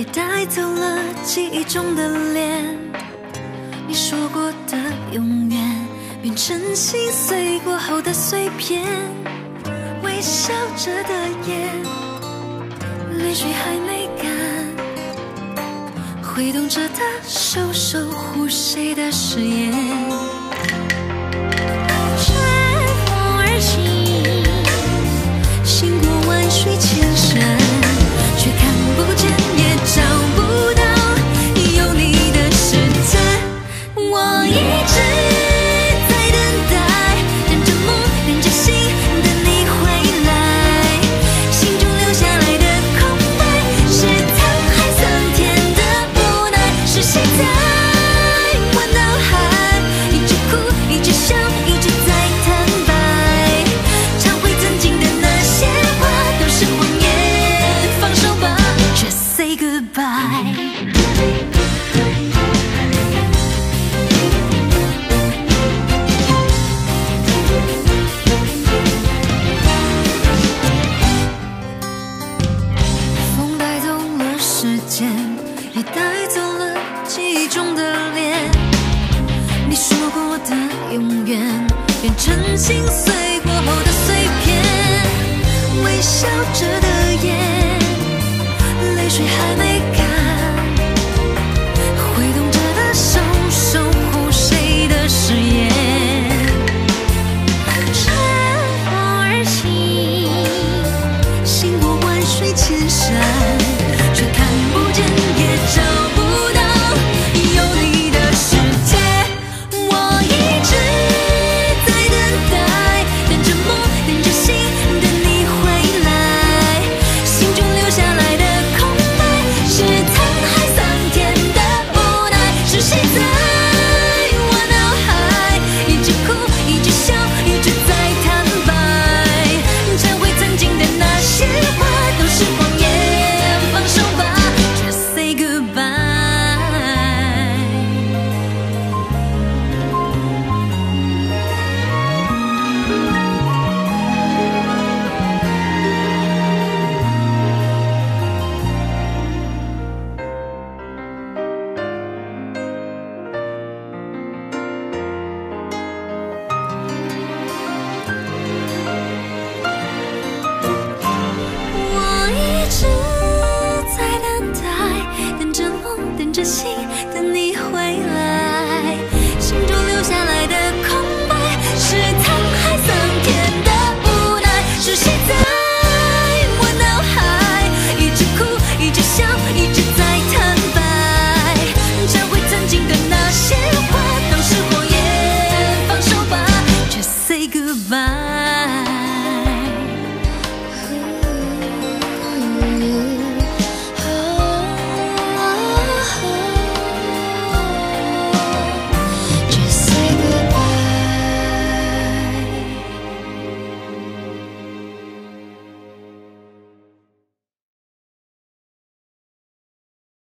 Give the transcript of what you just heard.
也带走了记忆中的脸。你说过的永远，变成心碎过后的碎片。微笑着的眼，泪水还没干，挥动着的手守护谁的誓言。乘风而行，行过万水千山，却看不见也找不到有你的时间。我一直在等待，等着梦，等着心，等你回来。心中留下来的空白，是沧海桑田的无奈。是谁在我脑海一直哭，一直笑，一直在坦白，忏悔曾经的那些话都是谎言，放手吧，却 say goodbye。风带走了时间，也带走了记忆中的脸。你说过的永远，变成心碎过后的碎片。微笑着